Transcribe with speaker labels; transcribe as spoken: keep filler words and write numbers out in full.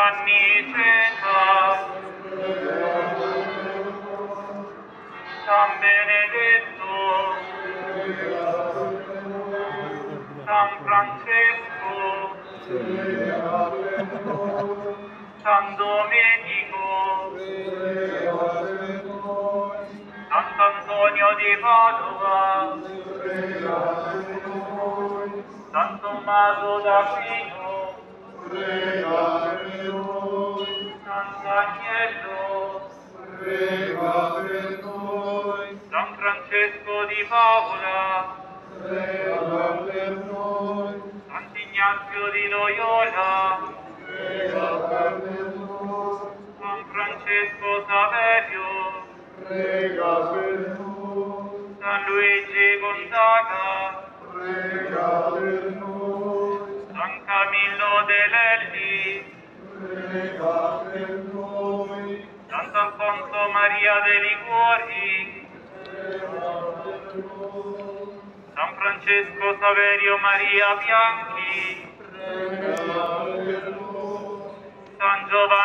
Speaker 1: Giovanni Cesare, San Benedetto, San Francesco, San Domenico, Sant'Antonio di Padova, San Tommaso d'Aquino, Sant'Agnello, San Francesco di Paola, Sant'Ignazio di Loyola, San Francesco Saverio, San Luigi Gonzaga, San Camillo de Lelli, Sant'Alfonso Maria de Liguori, San Francesco Saverio Maria Bianchi, San Giovanni